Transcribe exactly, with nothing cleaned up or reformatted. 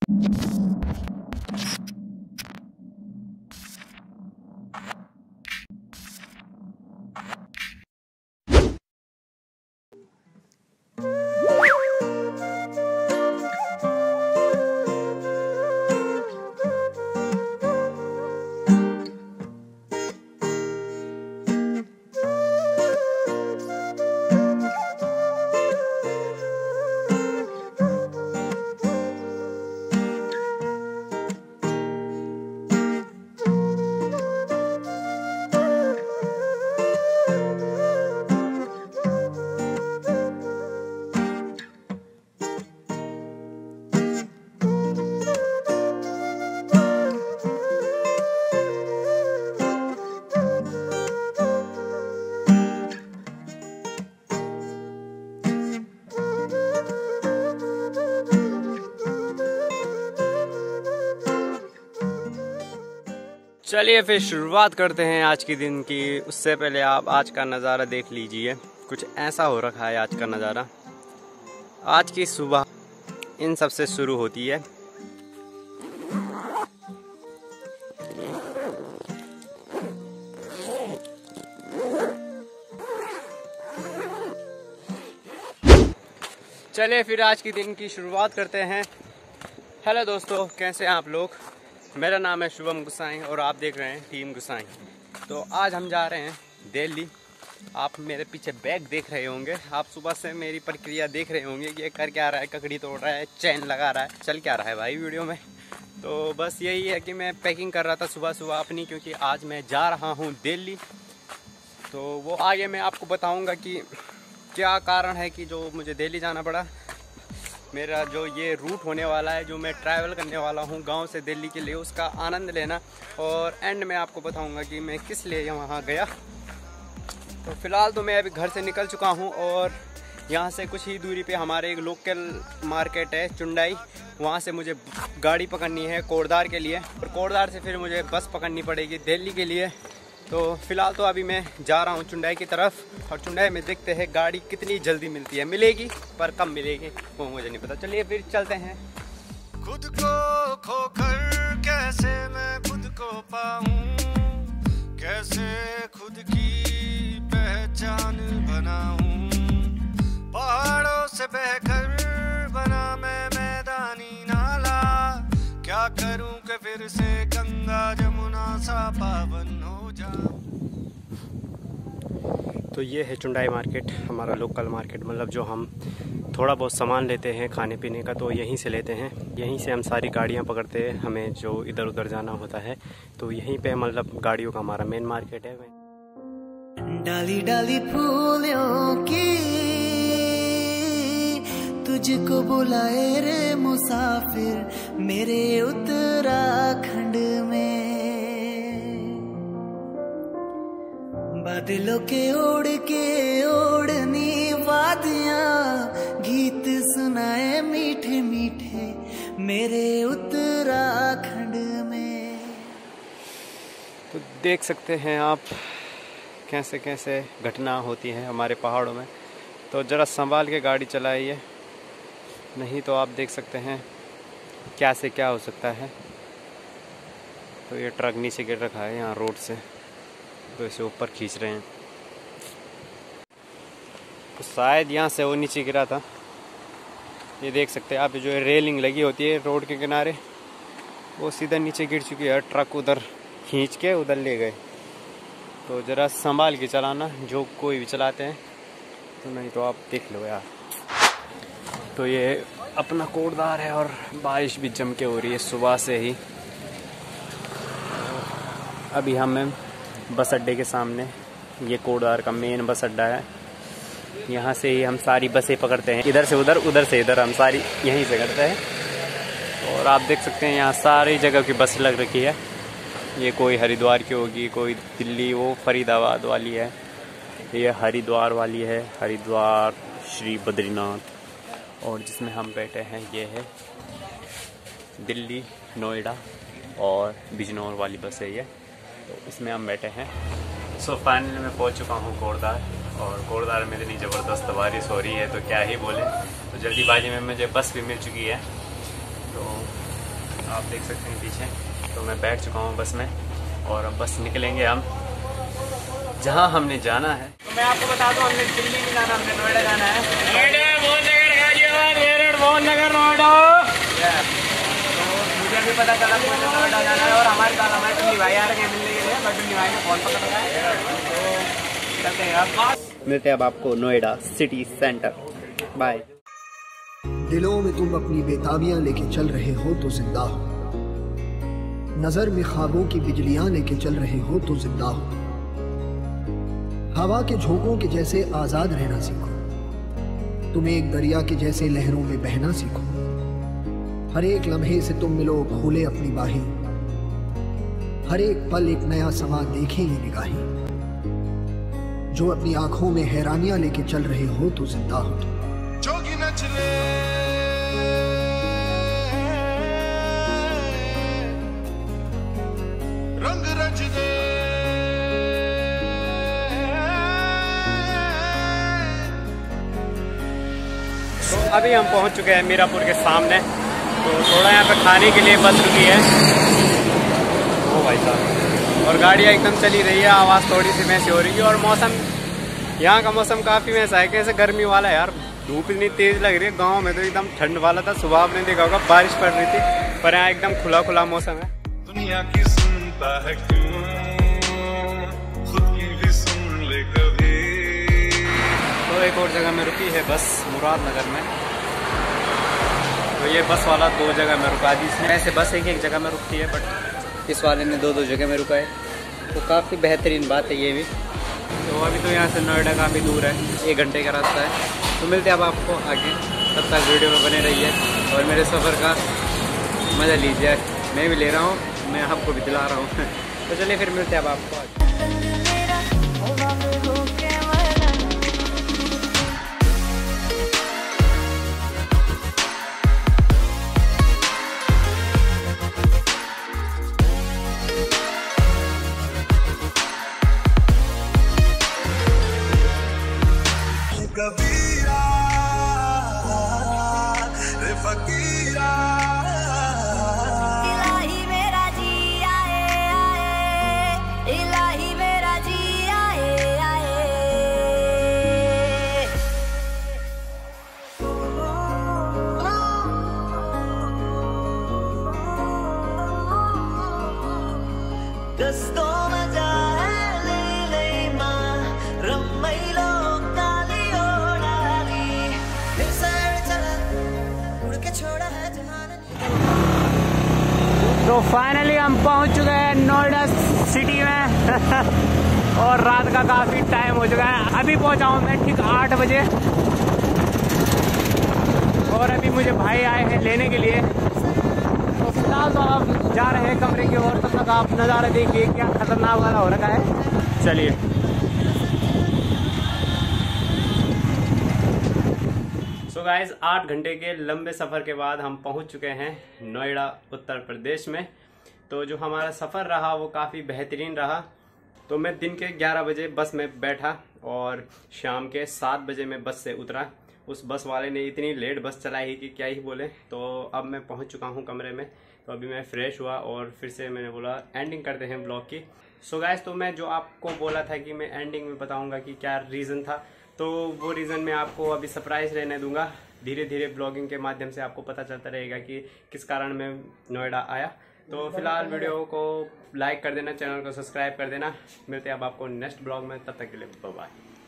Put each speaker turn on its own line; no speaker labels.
चलिए फिर शुरुआत करते हैं आज के दिन की। उससे पहले आप आज का नज़ारा देख लीजिए। कुछ ऐसा हो रखा है आज का नज़ारा। आज की सुबह इन सब से शुरू होती है। चलिए फिर आज के दिन की शुरुआत करते हैं। हेलो दोस्तों, कैसे हैं आप लोग? मेरा नाम है शुभम गुसाई और आप देख रहे हैं टीम गुसाई। तो आज हम जा रहे हैं दिल्ली। आप मेरे पीछे बैग देख रहे होंगे। आप सुबह से मेरी प्रक्रिया देख रहे होंगे कि ये कर क्या रहा है, ककड़ी तोड़ रहा है, चैन लगा रहा है, चल क्या रहा है भाई वीडियो में। तो बस यही है कि मैं पैकिंग कर रहा था सुबह सुबह अपनी, क्योंकि आज मैं जा रहा हूँ दिल्ली। तो वो आगे मैं आपको बताऊँगा कि क्या कारण है कि जो मुझे दिल्ली जाना पड़ा। मेरा जो ये रूट होने वाला है, जो मैं ट्रैवल करने वाला हूँ गांव से दिल्ली के लिए, उसका आनंद लेना। और एंड में आपको बताऊँगा कि मैं किस लिए वहाँ गया। तो फ़िलहाल तो मैं अभी घर से निकल चुका हूँ और यहाँ से कुछ ही दूरी पे हमारे एक लोकल मार्केट है चुंडाई। वहाँ से मुझे गाड़ी पकड़नी है कोटद्वार के लिए, और कोटद्वार से फिर मुझे बस पकड़नी पड़ेगी दिल्ली के लिए। तो फ़िलहाल तो अभी मैं जा रहा हूँ चुंडाई की तरफ, और चुंडाई में देखते हैं गाड़ी कितनी जल्दी मिलती है। मिलेगी पर कब मिलेगी वो मुझे नहीं पता। चलिए फिर चलते हैं।
खुद को खोकर कैसे मैं खुद को पाऊं, कैसे खुद की पहचान बनाऊं। पहाड़ों से बहकर बना मैं मैदानी नाला, क्या करूं कि फिर से गंगा जमुना सा पावन हो जाऊं।
तो ये है चुंडाई मार्केट, हमारा लोकल मार्केट। मतलब जो हम थोड़ा बहुत सामान लेते हैं खाने पीने का तो यहीं से लेते हैं। यहीं से हम सारी गाड़ियां पकड़ते हैं, हमें जो इधर उधर जाना होता है। तो यहीं पे मतलब गाड़ियों का हमारा मेन मार्केट है।
डाली डाली फूलों की तुझको बुलाए रे मुसाफिर मेरे उत्तराखंड में। बादलों के ओढ़ के ओढ़नी वादियां गीत सुनाए मीठे मीठे मेरे उत्तराखंड में।
तो देख सकते हैं आप कैसे कैसे घटना होती है हमारे पहाड़ों में। तो ज़रा संभाल के गाड़ी चलाइए, नहीं तो आप देख सकते हैं क्या से क्या हो सकता है। तो ये ट्रक नीचे गिर रखा है यहाँ रोड से, तो इसे ऊपर खींच रहे हैं। तो शायद यहाँ से वो नीचे गिरा था। ये देख सकते हैं आप, जो रेलिंग लगी होती है रोड के किनारे, वो सीधा नीचे गिर चुकी है। ट्रक उधर खींच के उधर ले गए। तो ज़रा संभाल के चलाना जो कोई भी चलाते हैं, तो नहीं तो आप देख लो यार। तो ये अपना कोटद्वार है और बारिश भी जम के हो रही है सुबह से ही। अभी हमें बस अड्डे के सामने, ये कोटद्वार का मेन बस अड्डा है। यहाँ से ही हम सारी बसें पकड़ते हैं, इधर से उधर उधर से इधर, हम सारी यहीं से करते हैं। और आप देख सकते हैं यहाँ सारी जगह की बस लग रखी है। ये कोई हरिद्वार की होगी, कोई दिल्ली, वो फरीदाबाद वाली है, ये हरिद्वार वाली है, हरिद्वार श्री बद्रीनाथ। और जिसमें हम बैठे हैं ये है दिल्ली, नोएडा और बिजनौर वाली बस है ये। तो इसमें हम बैठे हैं। सो फाइनली मैं पहुंच चुका हूं कोटद्वार, और कोटद्वार में इतनी ज़बरदस्त बारिश हो रही है तो क्या ही बोले। तो जल्दीबाजी में मुझे बस भी मिल चुकी है। तो आप देख सकते हैं पीछे। तो मैं बैठ चुका हूँ बस में और अब बस निकलेंगे हम जहाँ हमने जाना है। तो मैं आपको बता दूँ, हमने दिल्ली नहीं जाना, हमने नोएडा जाना है। नोएडा मोहननगर गाजियाबाद मेरठ मोहननगर नोएडा। तो मुझे भी पता चला मुझे नोएडा जाना है और हमारे साथ हमारे टुन्नी भाई आ रहे हैं मिलने के लिए। मैं टुन्नी भाई ने फोन पकड़ रखा है, तो चलते हैं अब। मिलते हैं अब आपको नोएडा सिटी सेंटर। बाय।
दिलों में तुम अपनी बेताबियां लेके चल रहे हो तो जिंदा हो, नजर में ख्वाबों की बिजलियां लेके चल रहे हो तो जिंदा हो। हवा के झोंकों के जैसे आजाद रहना सीखो, तुम एक दरिया के जैसे लहरों में बहना सीखो। हर एक लम्हे से तुम मिलो खोले अपनी बाहें, हर एक पल एक नया समा देखे ये निगाहें। जो अपनी आंखों में हैरानियां लेके चल रहे हो तो जिंदा हो तुम।
जोगी नचले रंग रच दे,
तो अभी हम पहुंच चुके हैं मीरापुर के सामने। तो थोड़ा यहाँ पे खाने के लिए बस रुकी है। ओ भाई साहब, और गाड़ियाँ एकदम चली रही है, आवाज़ थोड़ी सी वैसी हो रही है। और मौसम, यहाँ का मौसम काफ़ी वैसा है, कैसे गर्मी वाला है यार। धूप इतनी तेज़ लग रही है, गांव में तो एकदम ठंड वाला था। सुबह आपने देखा होगा बारिश पड़ रही थी, पर यहाँ एकदम खुला खुला मौसम है।
दुनिया की सुनता है क्यों, खुद की भी सुन ले कभी।
तो एक और जगह में रुकी है बस, मुरादनगर में। तो ये बस वाला दो जगह में रुका दी इसने। ऐसे बस एक एक जगह में रुकती है, बट इस वाले ने दो दो जगह में रुका है, तो काफ़ी बेहतरीन बात है ये भी। तो अभी तो यहाँ से नोएडा काफ़ी दूर है, एक घंटे का रास्ता है। तो मिलते हैं अब आपको आगे, तब तक वीडियो में बने रहिए और मेरे सफ़र का मज़ा लीजिए। मैं भी ले रहा हूँ, मैं आपको भी दिला रहा हूँ। तो चलिए फिर मिलते हैं अब आपको आगे।
कबीरा रे फकीरा,
इलाही मेरा जी आए आए, इलाही मेरा जी आए आए।
दस्तों में जाए ले ले माँ रम्मैलो काली ओढ़ाली, फिर सैर चला उड़ के छोड़ा है जहान।
तो फाइनली हम पहुंच चुके हैं नोएडा सिटी में और रात का काफ़ी टाइम हो चुका है। अभी पहुंचा हूं मैं ठीक आठ बजे और अभी मुझे भाई आए हैं लेने के लिए। तो फिलहाल तो आप जा रहे हैं कमरे की ओर, तब तक आप नज़ारा देखिए क्या खतरनाक वाला हो रखा है। चलिए। सो गाइस, आठ घंटे के लंबे सफ़र के बाद हम पहुंच चुके हैं नोएडा उत्तर प्रदेश में। तो जो हमारा सफ़र रहा वो काफ़ी बेहतरीन रहा। तो मैं दिन के ग्यारह बजे बस में बैठा और शाम के सात बजे मैं बस से उतरा। उस बस वाले ने इतनी लेट बस चलाई कि क्या ही बोले। तो अब मैं पहुंच चुका हूं कमरे में। तो अभी मैं फ्रेश हुआ और फिर से मैंने बोला एंडिंग करते हैं ब्लॉग की। सो गाइस, तो मैं जो आपको बोला था कि मैं एंडिंग में बताऊंगा कि क्या रीज़न था, तो वो रीज़न मैं आपको अभी सरप्राइज़ रहने दूंगा। धीरे धीरे ब्लॉगिंग के माध्यम से आपको पता चलता रहेगा कि किस कारण मैं नोएडा आया। तो फिलहाल वीडियो को लाइक कर देना, चैनल को सब्सक्राइब कर देना। मिलते हैं अब आपको नेक्स्ट ब्लॉग में, तब तक के लिए बाय बाय।